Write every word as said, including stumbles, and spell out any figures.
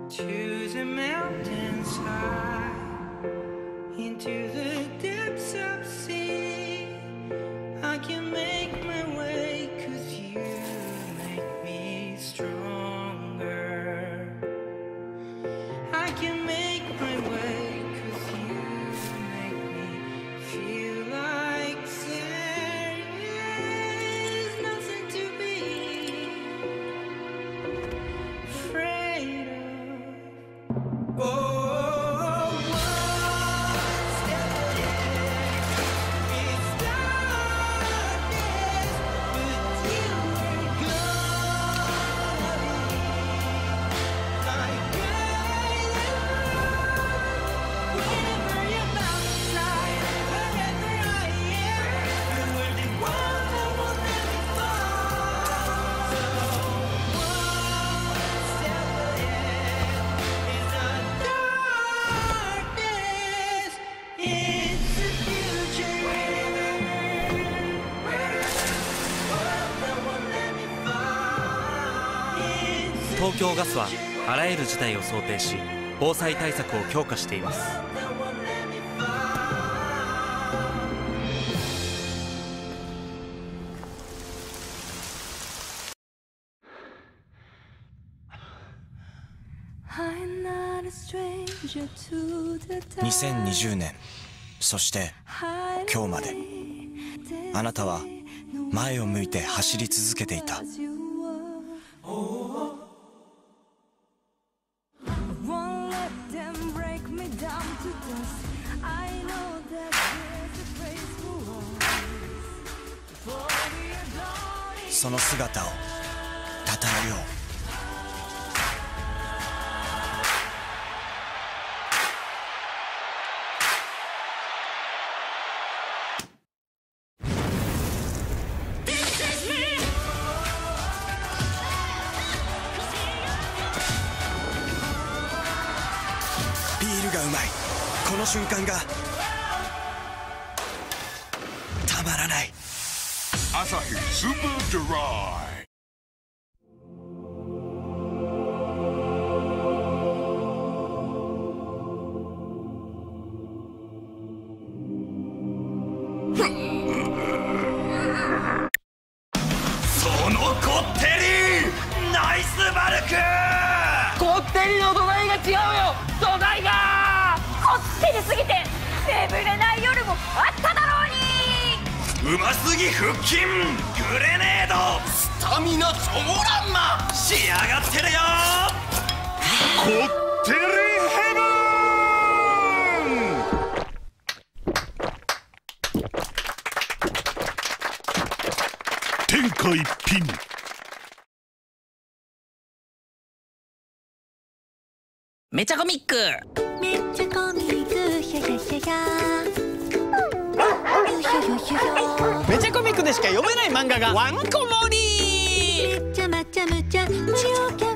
To the mountains high, into the depths of sea, I can make my way 'cause you make me stronger. I can make my way 'cause you make me feel like there is nothing to be afraid of. Oh, one step ahead is darkness, but you are gonna be my guiding light. Whenever you're outside, wherever I am, you are the one that will let me fall. So one step ahead is the darkness, it's the future. 東京ガスはあらゆる事態を想定し、防災対策を強化しています。 にせんにじゅうねん、そして今日まで、あなたは前を向いて走り続けていた。その姿をたたえよう。ビールがうまい、この瞬間がたまらない。 アサヒスーパードライ。 そのこってりナイスバルク。 こってりの土台が違うよ、土台がこってりすぎて眠れない夜もあっただろうに。 うますぎ腹筋グレネードスタミナチョモランマ仕上がってるよ。 こってりヘブン。天下一品。 めちゃコミック。 めっちゃコミックヒャヒャヒャヒャ。 めちゃコミックでしか読めない漫画がワンコ盛り。 めっちゃまちゃむちゃ無料キャ